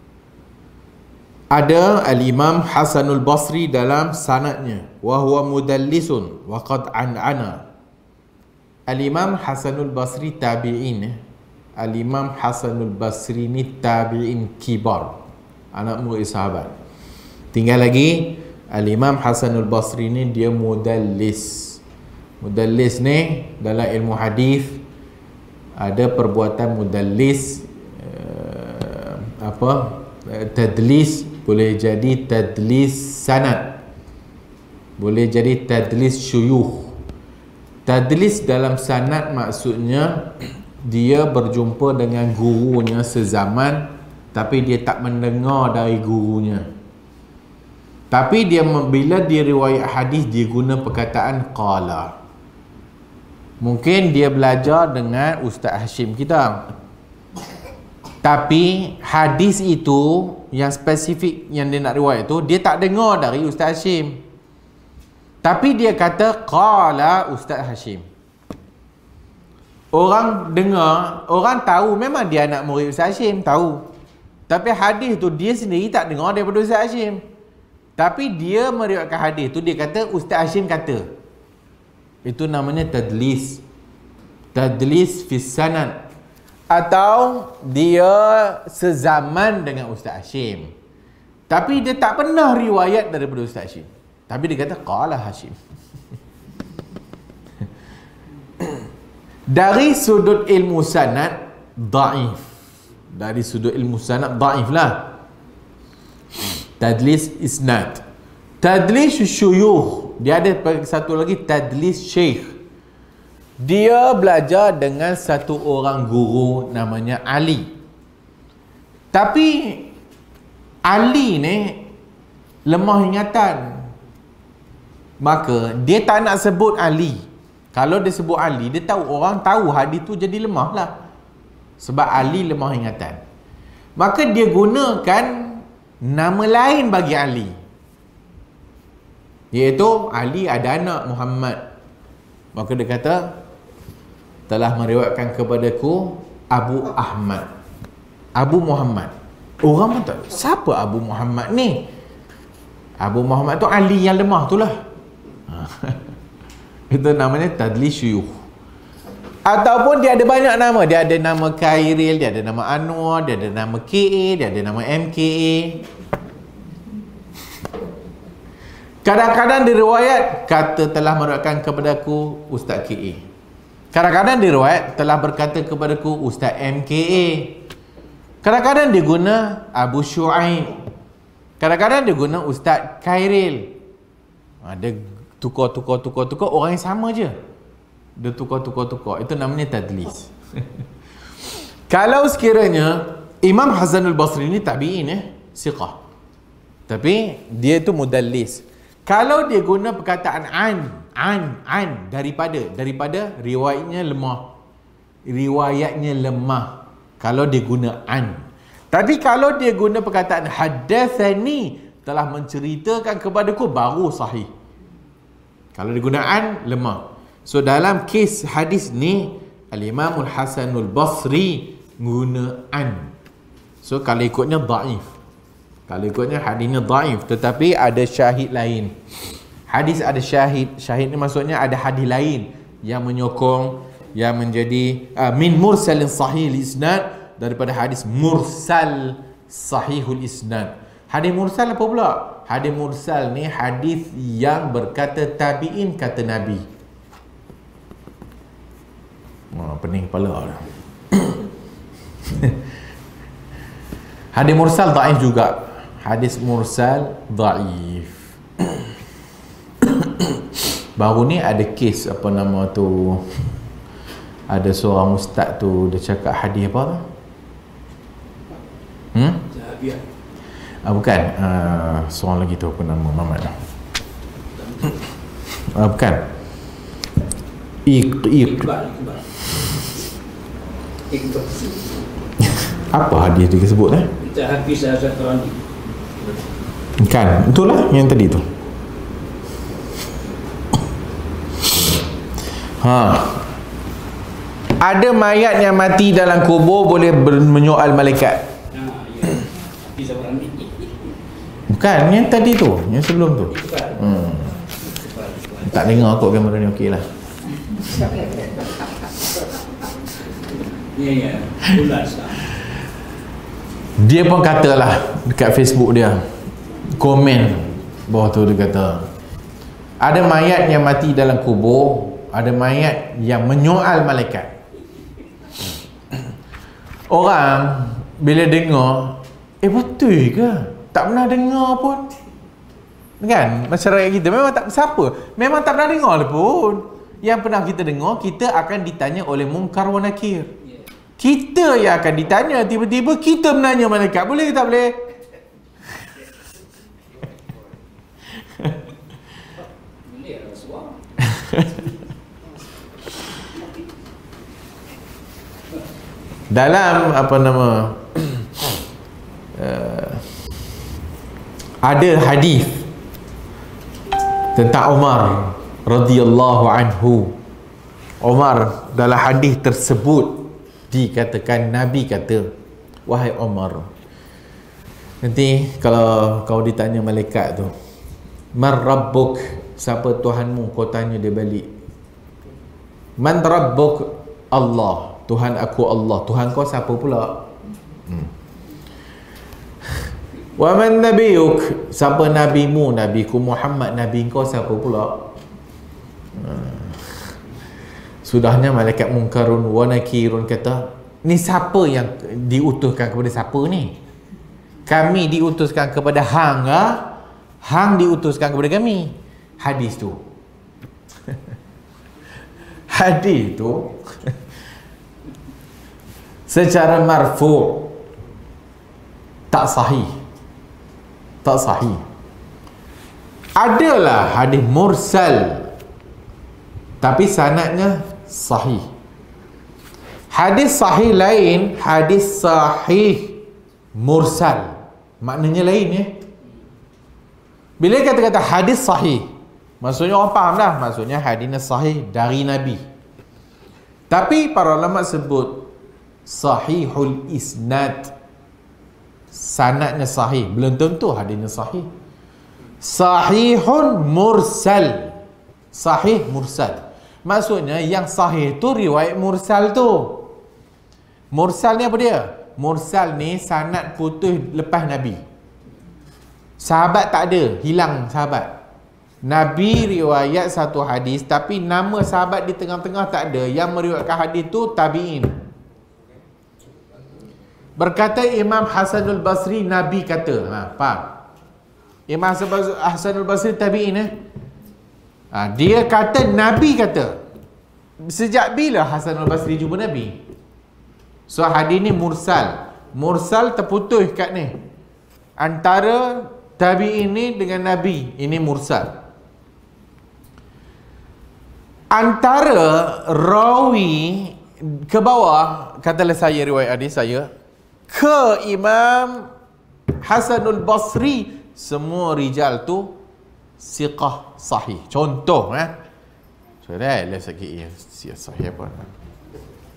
ada al-Imam Hasanul Basri dalam sanadnya, wa huwa mudallisun wa qad an'ana. Al-Imam Hasanul Basri tabi'in. Al-Imam Hasanul Basri ni tabi'in kibar, anak murid sahabat. Tinggal lagi Al-Imam Hasanul Basri ni dia mudallis. Mudallis ni dalam ilmu hadis ada perbuatan mudallis, uh, apa uh, tadlis, boleh jadi tadlis sanad, boleh jadi tadlis syuyukh. Tadlis dalam sanad maksudnya dia berjumpa dengan gurunya sezaman tapi dia tak mendengar dari gurunya. Tapi dia bila dia riwayat hadis dia guna perkataan qala. Mungkin dia belajar dengan Ustaz Hashim kita, tapi hadis itu yang spesifik yang dia nak riwayat tu dia tak dengar dari Ustaz Hashim, tapi dia kata qala Ustaz Hashim. Orang dengar, orang tahu memang dia anak murid Ustaz Hashim, tahu. Tapi hadis tu dia sendiri tak dengar daripada Ustaz Hashim, tapi dia meriwayatkan hadis tu, dia kata Ustaz Hashim kata. Itu namanya tadlis. Tadlis fi sanad. Atau dia sezaman dengan Ustaz Hashim, tapi dia tak pernah riwayat daripada Ustaz Hashim, tapi dia kata qala Hashim. Dari sudut ilmu sanad dhaif. Dari sudut ilmu sanad dhaif lah. Tadlis isnad. Tadlis syuyukh, dia ada satu lagi tadlis syekh. Dia belajar dengan satu orang guru namanya Ali. Tapi Ali ni lemah ingatan, maka dia tak nak sebut Ali. Kalau dia sebut Ali, dia tahu orang tahu hadis tu jadi lemah lah, sebab Ali lemah ingatan. Maka dia gunakan nama lain bagi Ali, iaitu Ali ada anak Muhammad. Maka dia kata telah meriwayatkan kepadaku Abu Ahmad, Abu Muhammad. Orang pun tak, siapa Abu Muhammad ni? Abu Muhammad tu Ali yang lemah tu lah. Itu namanya tadlis syuyukh. Ataupun dia ada banyak nama. Dia ada nama Khairil, dia ada nama Anwar, dia ada nama K A, dia ada nama M K A. Kadang-kadang diriwayat kata telah meriwayatkan kepadaku Ustaz K A. Kadang-kadang diriwayat telah berkata kepadaku Ustaz M K A. Kadang-kadang dia guna Abu Shu'aib. Kadang-kadang dia guna Ustaz Khairil. Ada tukar-tukar-tukar-tukar, orang yang sama je. Dia tukar-tukar-tukar. Itu namanya tadlis. Kalau sekiranya Imam Hasanul Basri ni tabi'in eh, siqah, tapi dia tu mudallis. Kalau dia guna perkataan an, an, an, daripada, daripada riwayatnya lemah. Riwayatnya lemah kalau dia guna an. Tapi kalau dia guna perkataan haddatsani, telah menceritakan kepadaku, baru sahih. Kalau dia guna an, lemah. So dalam kes hadis ni Al-Imamul Hasanul Basri guna an. So kalau ikutnya dhaif. Kalau ikutnya hadisnya dhaif, tetapi ada syahid lain. Hadis ada syahid. Syahid ni maksudnya ada hadis lain yang menyokong, yang menjadi uh, min mursalin sahih isnad, daripada hadis mursal sahihul isnad. Hadis mursal apa pula? Hadis mursal ni hadis yang berkata tabi'in kata Nabi. Oh, pening kepala dah. Hadis mursal dhaif juga. Hadis mursal dhaif. Baru ni ada kes apa nama tu, ada seorang ustaz tu dia cakap hadis apa tu? Hmm? Jahabiah. Ah, bukan. Uh, seorang lagi tu apa nama Muhammad. Ah, bukan. Ik ik. Apa hadis dia sebut eh? Jahabi Syahrani. Kan, itulah yang tadi tu. Ha. Ada mayat yang mati dalam kubur boleh menyoal malaikat. Bukan, yang tadi tu, yang sebelum tu. Hmm. Tak dengar kot kamera ni, okey lah. Ya, ya. Dia pun katalah dekat Facebook dia, komen bawah tu dia kata, ada mayat yang mati dalam kubur, ada mayat yang menyoal malaikat. Orang bila dengar, eh betul ke? Tak pernah dengar pun. Kan? Masyarakat kita memang tak, siapa? Memang tak pernah dengar pun. Yang pernah kita dengar, kita akan ditanya oleh Munkar wa Nakir. Kita yang akan ditanya, tiba-tiba kita menanya malaikat. Boleh ke tak boleh? Boleh lah suara. Dalam apa nama uh, ada hadis tentang Umar radhiyallahu anhu. Umar, dalam hadis tersebut dikatakan Nabi kata, wahai Umar, nanti kalau kau ditanya malaikat tu, man rabbuk, siapa Tuhanmu, kau tanya dia balik, man rabbuk, Allah, Tuhan aku Allah. Tuhan kau siapa pula? Hmm. Wa man nabiyuk, siapa nabimu, nabiku Muhammad, nabi kau siapa pula? Hmm. Sudahnya malaikat Munkarun wa Nakirun kata, ni siapa yang diutuskan kepada siapa ni? Kami diutuskan kepada hang ah? Hang diutuskan kepada kami. Hadis tu. Hadis tu secara marfu' tak sahih. Tak sahih. Adalah hadis mursal, tapi sanadnya sahih. Hadis sahih lain, hadis sahih mursal. Maknanya lain ya. Bila kata-kata hadis sahih, maksudnya orang faham dah, maksudnya hadisnya sahih dari Nabi. Tapi para ulama sebut sahihul isnad, sanadnya sahih, belum tentu hadisnya sahih. Sahihun mursal, sahih mursal, maksudnya yang sahih tu riwayat mursal tu. Mursal ni apa dia? Mursal ni sanad putus lepas Nabi. Sahabat tak ada, hilang sahabat. Nabi riwayat satu hadis, tapi nama sahabat di tengah-tengah tak ada. Yang meriwayatkan hadis tu tabi'in. Berkata Imam Hasanul Basri, Nabi kata. Ha, faham? Imam Hasanul Basri tabi'in eh? Ha, dia kata Nabi kata. Sejak bila Hasanul Basri jumpa Nabi? So hadis ni mursal. Mursal terputus kat ni, antara tabi'in ni dengan Nabi. Ini mursal. Antara rawi ke bawah, katalah saya riwayat hadis saya ke Imam Hasanul Basri, semua rijal tu siqah sahih. Contoh eh. So dah left sikit ya. Sahih apa?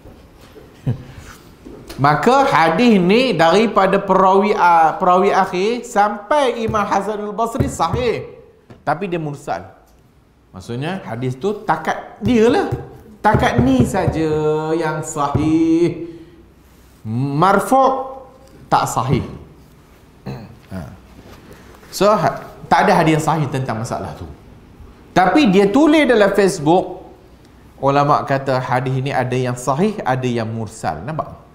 Maka hadis ni daripada perawi uh, perawi akhir sampai Imam Hasan al-Basri sahih, tapi dia mursal. Maksudnya hadis tu takat dia lah, takat ni saja yang sahih, marfu' tak sahih. ha. So ha, tak ada hadis yang sahih tentang masalah tu, tapi dia tulis dalam Facebook, ulama kata hadis ni ada yang sahih, ada yang mursal. Nampak?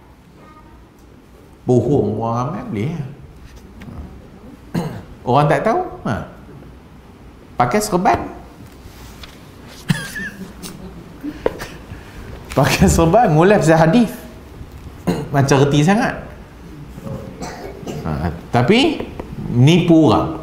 Bohong orang ramai boleh. Orang tak tahu, ha. Pakai serban. Pakai serban mulai pasal hadis. Macam reti sangat. Ha, tapi nipu orang.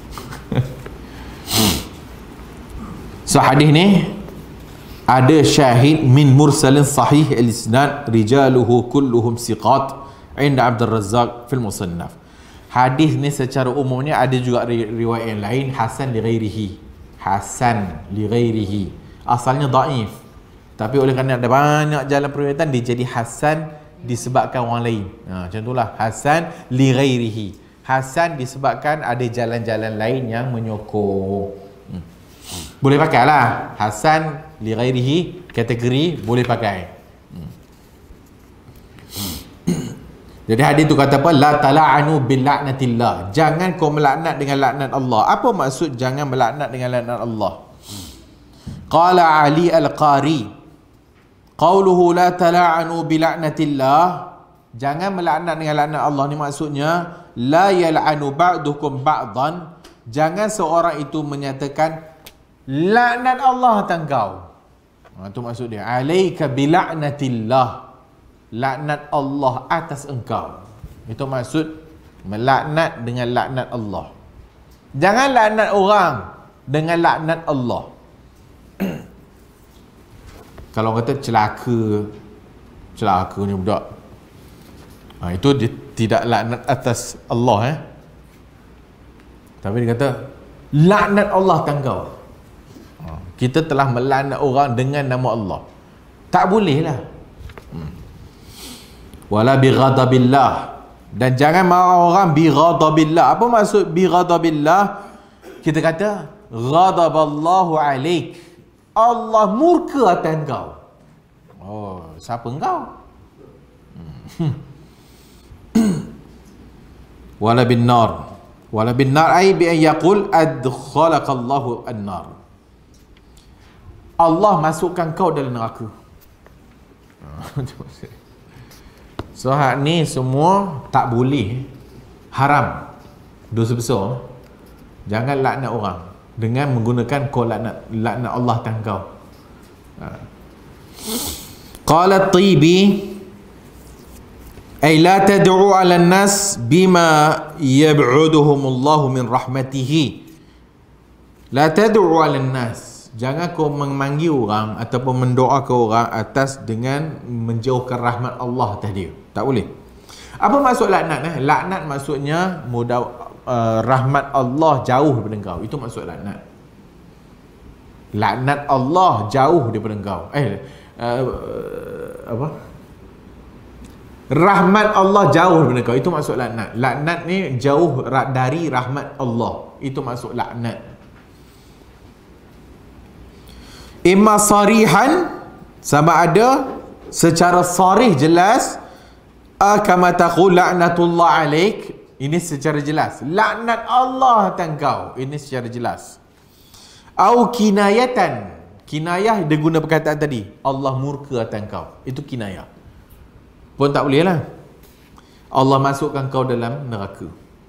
So hadis ni ada syahid min mursalin sahih al-isnad rijaluhu kulluhum siqat inda Abdul Razzaq fil Musannaf. Hadis ni secara umumnya ada juga riwayat yang lain hasan li ghairihi. Hasan li ghairihi. Asalnya dhaif. Tapi oleh kerana ada banyak jalan periwayatan dia jadi hasan disebabkan orang lain. Ha, macam itulah hasan li ghairihi. Hasan disebabkan ada jalan-jalan lain yang menyokong. Hmm. Boleh pakai lah. Hasan li ghairihi kategori boleh pakai. Jadi hadis tu kata apa? La tala'anu bil la'natillah. Jangan kau melaknat dengan laknat Allah. Apa maksud jangan melaknat dengan laknat Allah? Qala Ali Al-Qari, qauluhu la tala'anu bil la'natillah, jangan melaknat dengan laknat Allah ni maksudnya la yal'anu ba'dukum ba'dan. Jangan seorang itu menyatakan laknat Allah atas kau. Ha, tu maksud dia. Alaika bil la'natillah. Laknat Allah atas engkau. Itu maksud melaknat dengan laknat Allah. Jangan laknat orang dengan laknat Allah. Kalau kata celaka, celakanya budak, ha, itu dia tidak laknat atas Allah, eh? Tapi dia kata laknat Allah atas engkau. Ha, kita telah melaknat orang dengan nama Allah. Tak boleh lah. hmm. Wala bi ghadabillah, dan jangan marah orang bi ghadabillah. Apa maksud bi ghadabillah? Kita kata ghadaballahu alaik, Allah murka atas engkau. Oh, siapa engkau? hmm. Wala bin nar, wala bin nar ay bi an yaqul adkhalaqallahu an-nar, Allah masukkan kau dalam neraka. So hak ni semua tak boleh, haram, dosa besar. Jangan laknat orang dengan menggunakan kau laknat, laknat Allah atas kau. Ha. Qala At-Tibi ay la tad'u 'ala an-nas bima yab'uduhum Allah min rahmatihi. La tad'u 'ala an-nas, jangan kau memanggil orang ataupun mendoakan orang atas dengan menjauhkan rahmat Allah atas dia. Tak boleh. Apa maksud laknat? Eh? Laknat maksudnya mudah, uh, rahmat Allah jauh daripada engkau. Itu maksud laknat. Laknat Allah jauh daripada engkau. Eh, uh, apa? Rahmat Allah jauh daripada engkau. Itu maksud laknat. Laknat ni jauh dari rahmat Allah. Itu maksud laknat. Imma sarihan, sama ada secara sarih jelas, kama taqul la'natullah alaik, ini secara jelas laknat Allah atas kau, ini secara jelas. Au kinayatan, kinayah dia guna perkataan tadi, Allah murka atas kau, itu kinayah pun tak boleh lah. Allah masukkan kau dalam neraka.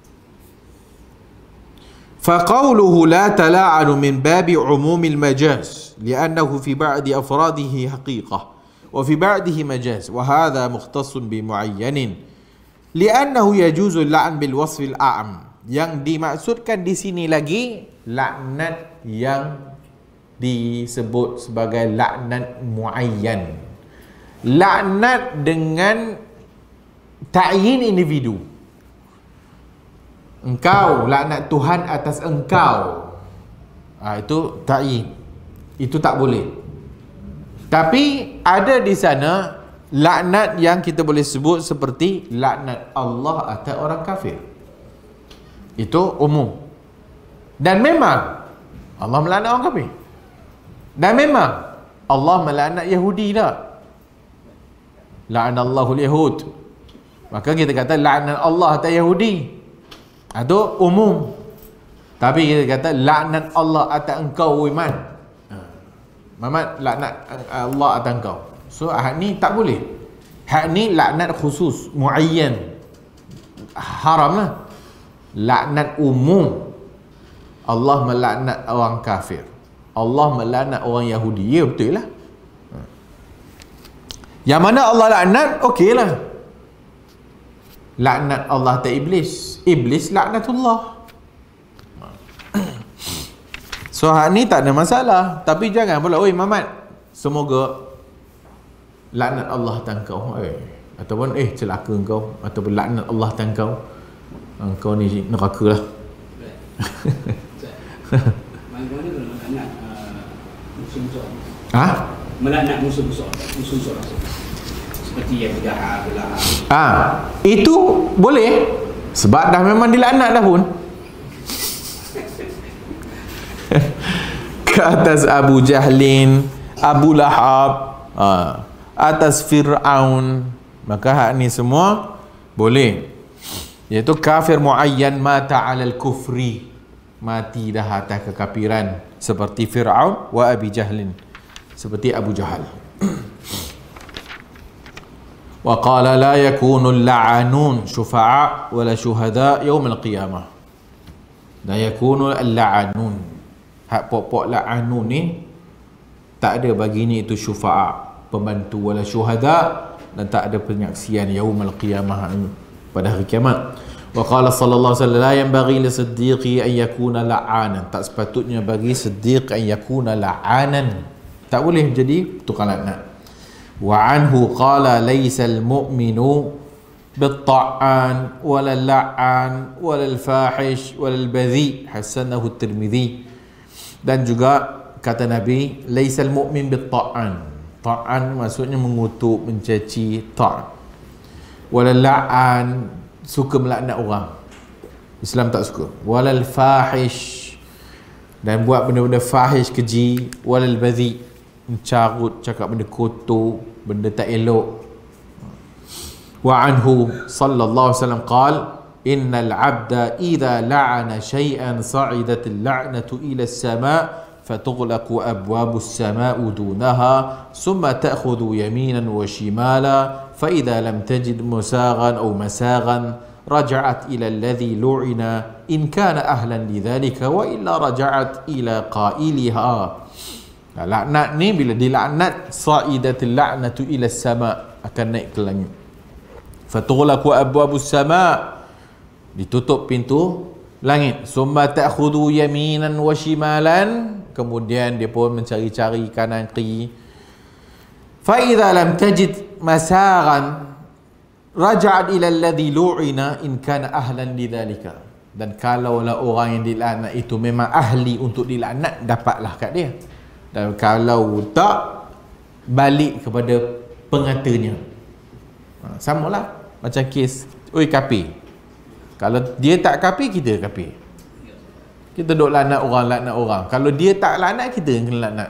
فقوله لا تلاعن من باب عموم المجاز لأنه في بعض أفراده حقيقة وفي بعضه مجاز وهذا مختص بمعين لأنه يجوز اللعن بالوصف الأعم. Yang dimaksudkan di sini lagi laknat yang disebut sebagai laknat muayyan, laknat dengan ta'yin individu. Engkau laknat Tuhan atas engkau, ha, itu ta'yin, itu tak boleh. Tapi ada di sana laknat yang kita boleh sebut seperti laknat Allah atas orang kafir. Itu umum. Dan memang Allah melaknat orang kafir. Dan memang Allah melaknat Yahudi tak? La'anallahu al-yahud. Maka kita kata laknat Allah atas Yahudi. Itu umum. Tapi kita kata laknat Allah atas engkau iman. Muhammad, laknat Allah atas engkau. So hak ni tak boleh. Hak ni laknat khusus, muayyan. Haram lah. Laknat umum. Allah melaknat orang kafir. Allah melaknat orang Yahudi. Ya betul lah. Yang mana Allah laknat, okey lah. Laknat Allah atas Iblis. Iblis laknatullah. So hak ni tak ada masalah. Tapi jangan pula, oi Muhammad, semoga laknat Allah atas kau, eh. Ataupun eh celaka kau, ataupun laknat Allah atas kau, engkau ni neraka lah. Bagaimana kalau melaknat musuh-musuh? Ha? Melaknat musuh-musuh, musuh-musuh seperti yang berjahat, belah. Ah, itu boleh. Sebab dah memang dilaknat dah pun. Ke atas Abu Jahlin, Abu Lahab, ah, atas Fir'aun. Maka hak ni semua boleh. Iaitu kafir muayyan mata alal kufri. Mati dah atas kekafiran. Seperti Fir'aun wa Abi Jahlin. Seperti Abu Jahal. Wa qala la yakunu al-la'anun syufa'a wala syuhada yaum al-qiyamah. La yakunu al-la'anun. Hak pokok la'anun ni tak ada baginya itu syufa'a, pembantu, wala syuhada, dan tak ada penyaksian yaum al-qiyamah, pada hari kiamat. Wa qala sallallahu alaihi wasallam la yanbaghi li siddiqi an yakuna la'anan. Tak sepatutnya bagi siddiq an yakuna la'anan. Tak boleh jadi tukang laknat. Wa anhu qala laysa al-mu'minu bit-ta'an wala al-la'an wala al-fahish wala al-badhi, hasanahu at-Tirmidzi. Dan juga kata Nabi, laysa al-mu'min bit-ta'an. Ta'an maksudnya mengutuk, mencaci, ta'an. Wala al-la'an, suka melaknat orang. Islam tak suka. Wala al-fahish, dan buat benda-benda fahish, keji. Wala al-badhi, mencarut, cakap benda kotor, benda tak elok. Wa anhu sallallahu alaihi wasallam qala innal 'abda idza la'ana shay'an sa'idat al-la'natu ila as-sama' fatughlaqu abwabu as-sama'i dunaha thumma ta'khudhu yaminan wa shimala fa idza lam tajid musaghan aw masaghan raja'at ila alladhi lu'ina in kana ahlan lidhalika wa illa raja'at ila qailiha. Nah, laknat ni bila dilaknat, sa'idatul la'natu ila sama', akan naik ke langit. Fatughlaqu abwabus sama', ditutup pintu langit. Summa ta'khudhu yaminan wa shimalan, kemudian dia pun mencari-cari kanan kiri. Fa idza lam tajid masaghan raja'at ila alladhi lu'ina in kana ahlan lidzalika. Dan kalaulah orang yang dilaknat itu memang ahli untuk dilaknat, dapatlah kat dia. Dan kalau tak, balik kepada pengatanya. Ha, samalah macam kes, oi kafir. Kalau dia tak kafir, kita kafir. Kita duk laknat orang, laknat orang. Kalau dia tak laknat, kita yang kena laknat.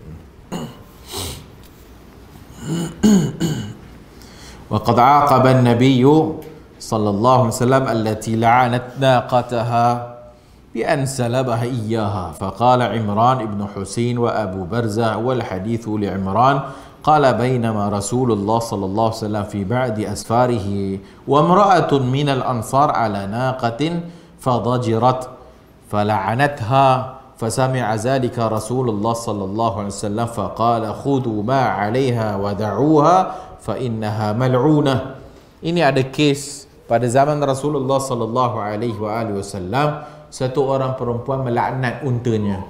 Wa qad 'aqaba an-nabiy sallallahu alaihi wasallam allati la'anat naqataha بأن سلبها إياها فقال عمران بن حسين وأبو برزة والحديث لعمران قال بينما رسول الله صلى الله عليه وسلم في بعد أسفاره وامرأة من الأنصار على ناقة فضجرت فلعنتها فسمع ذلك رسول الله صلى الله عليه وسلم فقال خذوا ما عليها ودعوها فإنها ملعونة. Ini ada kes pada zaman Rasulullah sallallahu alaihi wasallam. Satu orang perempuan melaknat untanya.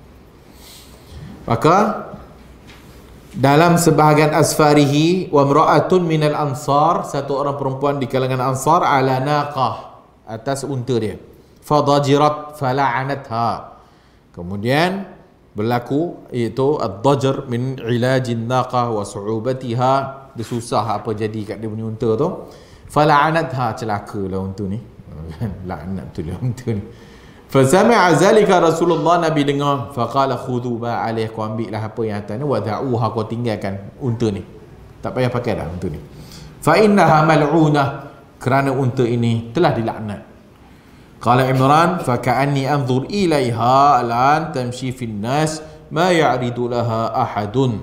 Maka dalam sebahagian asfarihi wa imra'atun minal ansar, satu orang perempuan di kalangan ansar ala naqah, atas unta dia. Fadajirat fala'anatha. Kemudian berlaku, iaitu ad-dajar min ilajin naqah wa su'ubatiha, dia susah apa jadi kat dia punya unta tu. Fala'anatha, celakalah unta ni. Laknat tu dia unta ni. Fasami'a zalika Rasulullah, Nabi dengar, faqala khudhu ma alaih, kau ambil lah apa yang atas ni, wa da'uha, kau tinggalkan unta ni, tak payah pakai dah unta ni. Fa innaha mal'unah, kerana unta ini telah dilaknat. Qala Imran, fa ka'anni anzur ilaiha al'an tamshi fin nas ma ya'ridu laha ahadun.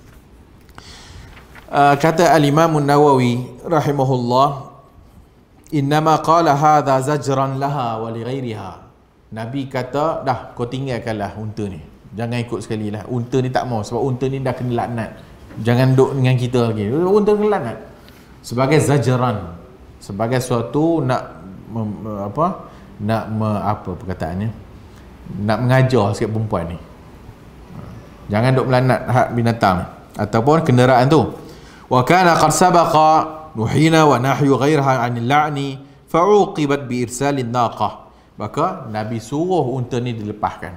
Uh, kata al-Imam an-Nawawi rahimahullah, innama qala hadha zajran laha wa li ghairiha. Nabi kata, dah kau tinggalkanlah unta ni, jangan ikut sekali lah. Unta ni tak mau, sebab unta ni dah kena laknat, jangan duduk dengan kita lagi. Unta kena laknat sebagai zajran, sebagai suatu nak mem, apa nak me, apa perkataannya, nak mengajar sikit perempuan ni, jangan duduk melaknat hak binatang ataupun kenderaan tu. Wa kana qad sabaqa nuhina wa nahyu ghairaha 'anil la'ni fa'uqibat bi irsalin naqah. Maka Nabi suruh unta ni dilepaskan.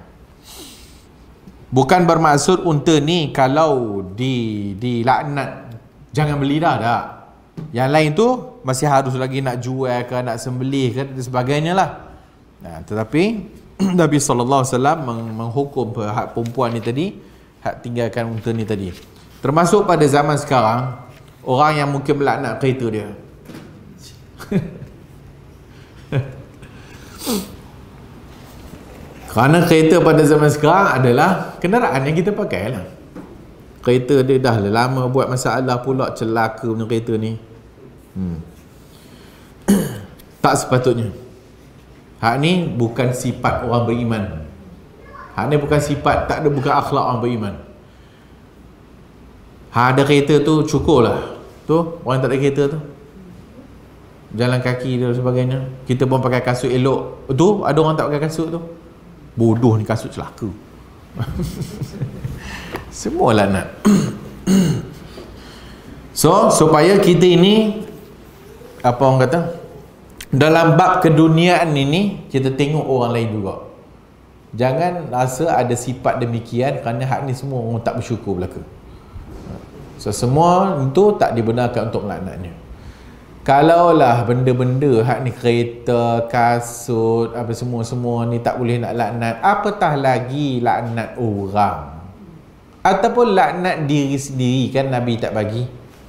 Bukan bermaksud unta ni kalau di dilaknat jangan beli dah, tak. Yang lain tu masih harus lagi nak jual ke, nak sembelih ke dan sebagainya lah. Nah, tetapi Nabi sallallahu alaihi wasallam menghukum hak perempuan ni tadi, hak tinggalkan unta ni tadi. Termasuk pada zaman sekarang, orang yang mungkin melaknat kereta dia. Kerana kereta pada zaman sekarang adalah kenderaan yang kita pakai lah. Kereta dia dah lama buat masalah pula, celaka punya kereta ni. hmm. Tak sepatutnya. Hak ni bukan sifat orang beriman. Hak ni bukan sifat, tak ada, bukan akhlak orang beriman. Ha, ada kereta tu cukup lah. Tu orang tak ada kereta tu jalan kaki dan sebagainya, kita pun pakai kasut elok. Tu ada orang tak pakai kasut tu, bodoh ni kasut celaka. Semua laknat. So supaya kita ini, apa orang kata, dalam bab keduniaan ini kita tengok orang lain juga. Jangan rasa ada sifat demikian, kerana hak ni semua orang tak bersyukur belaka. So semua itu tak dibenarkan untuk melaknatnya. Kalaulah benda-benda hak ni, kereta, kasut, apa semua-semua ni tak boleh nak laknat, apatah lagi laknat orang ataupun laknat diri sendiri. Kan Nabi tak bagi.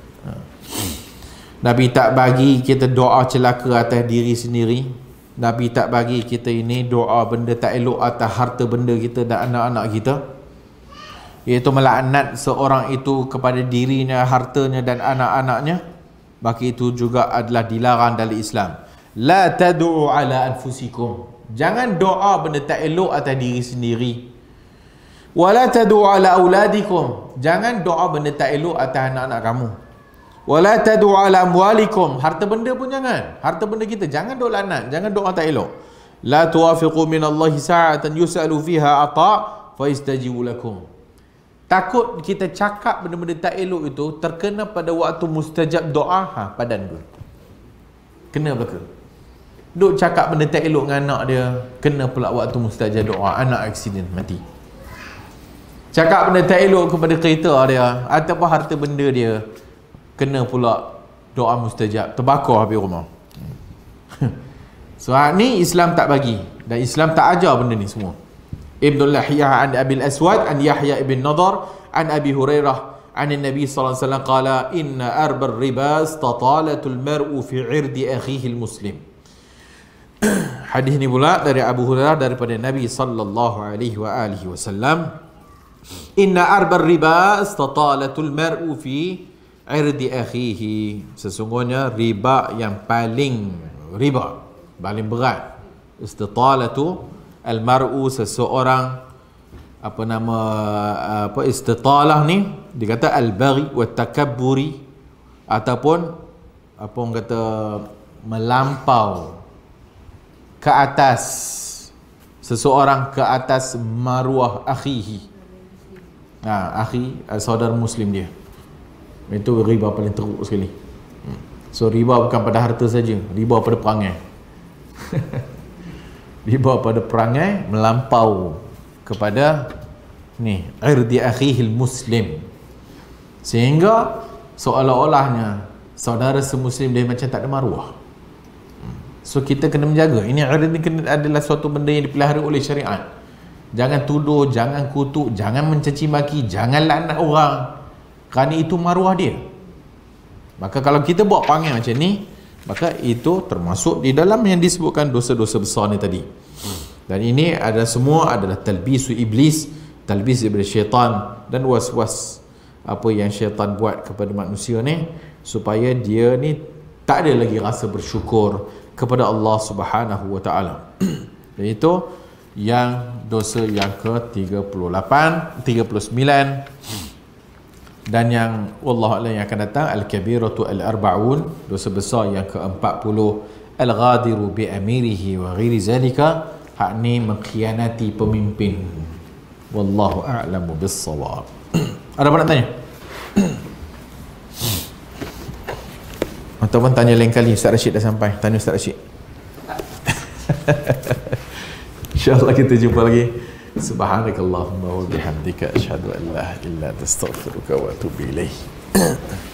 Nabi tak bagi kita doa celaka atas diri sendiri. Nabi tak bagi kita ini doa benda tak elok atas harta benda kita dan anak-anak kita, iaitu melaknat seorang itu kepada dirinya, hartanya dan anak-anaknya. Maka itu juga adalah dilarang dalam Islam. La tad'u ala anfusikum, jangan doa benda tak elok atas diri sendiri. Wala tad'u ala auladikum, jangan doa benda tak elok atas anak-anak kamu. Wala tad'u ala amwalikum, harta benda pun jangan. Harta benda kita jangan doa laknat, jangan doa tak elok. La tuwafiqu minallahi sa'atan yus'alu fiha ata fa yastajibu lakum. Takut kita cakap benda-benda tak elok itu terkena pada waktu mustajab doa, ha, padan tu kena belaka. Duk cakap benda tak elok dengan anak dia, kena pula waktu mustajab doa, anak aksiden mati. Cakap benda tak elok kepada kereta dia ataupun harta benda dia, kena pula doa mustajab, terbakar habis rumah. So ni Islam tak bagi, dan Islam tak ajar benda ni semua. Ibn Lahiyah an Abil Aswad an Yahya ibn Nadar an Abi Hurairah an Nabi sallallahu alaihi wasallam qala inna arba riba istatalatul mar'u fi 'irdi akhihi al-muslim. Hadis ni pula dari Abu Hurairah daripada Nabi sallallahu alaihi wa alihi wasallam, inna arba riba istatalatul mar'u fi 'irdi akhihi, sesungguhnya riba yang paling riba paling berat, istatalatu al-mar'u, seseorang, apa nama, apa istitalah ni dikata al-baghi wa takabburi, ataupun apa orang kata melampau ke atas seseorang, ke atas maruah akhihi. Ha, akhi, saudara muslim dia. Itu riba paling teruk sekali. So riba bukan pada harta saja, riba pada perangai. Riba pada perangai, melampau kepada ni irdi akhihil muslim, sehingga seolah-olahnya saudara semuslim dia macam tak ada maruah. So kita kena menjaga. Ini ird ni kena adalah suatu benda yang dipelihara oleh syariat. Jangan tuduh, jangan kutuk, jangan mencaci maki, jangan laknat orang, kerana itu maruah dia. Maka kalau kita buat perangai macam ni, maka itu termasuk di dalam yang disebutkan dosa-dosa besar ni tadi. Dan ini adalah semua adalah talbisu iblis, talbis daripada syaitan, dan was-was apa yang syaitan buat kepada manusia ni, supaya dia ni tak ada lagi rasa bersyukur kepada Allah Subhanahu wa taala. Dan itu yang dosa yang ke tiga puluh lapan, tiga puluh sembilan. Dan yang wallahu a'lam yang akan datang al-kabiratu al-arba'un, dosa besar yang ke empat puluh, al-ghadiru bi amirihi wa ghairi zalika, hak ni mengkhianati pemimpin. Wallahu a'lamu bis-shawab. Ada apa nak tanya? Ataupun tanya lain kali. Ustaz Rashid dah sampai, tanya Ustaz Rashid. InsyaAllah kita jumpa lagi. Subhanakallahumma wa bihamdika asyhadu an la ilaha illa anta astaghfiruka wa atubu ilaik.